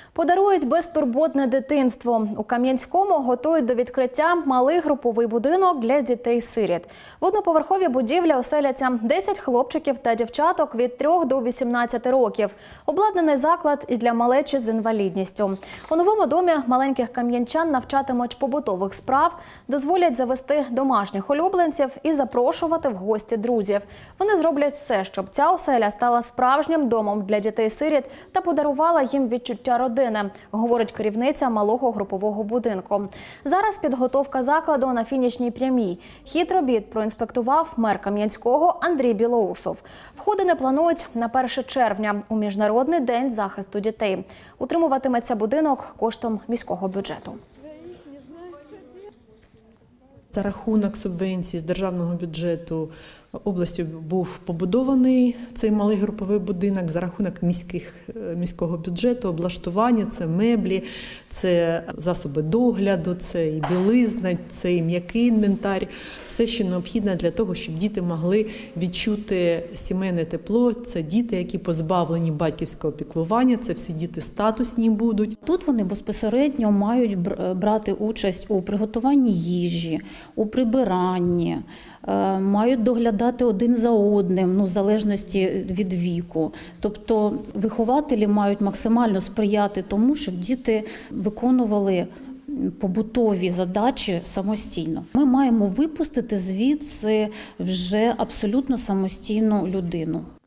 Подарують безтурботне дитинство. У Кам'янському готують до відкриття малий груповий будинок для дітей-сиріт. В одноповерховій будівлі оселяться 10 хлопчиків та дівчаток від 3 до 18 років. Обладнаний заклад і для малечі з інвалідністю. У новому домі маленьких кам'янчан навчатимуть побутових справ, дозволять завести домашніх улюбленців і запрошувати в гості друзів. Вони зроблять все, щоб ця оселя стала справжнім домом для дітей-сиріт та подарувала їм відчуття родини, говорить керівниця малого групового будинку. Зараз підготовка закладу на фінішній прямій. Хід робіт проінспектував мер Кам'янського Андрій Білоусов. Входини планують на 1 червня у Міжнародний день захисту дітей. Утримуватиметься будинок коштом міського бюджету. За рахунок субвенцій з державного бюджету областю був побудований цей малий груповий будинок. За рахунок міського бюджету облаштування, це меблі, це засоби догляду, це і білизна, це і м'який інвентар. Все, що необхідно для того, щоб діти могли відчути сімейне тепло. Це діти, які позбавлені батьківського піклування, це всі діти статусні будуть. Тут вони безпосередньо мають брати участь у приготуванні їжі, у прибиранні, мають доглядати один за одним, в залежності від віку. Тобто вихователі мають максимально сприяти тому, щоб діти виконували побутові задачі самостійно. Ми маємо випустити звідси вже абсолютно самостійну людину.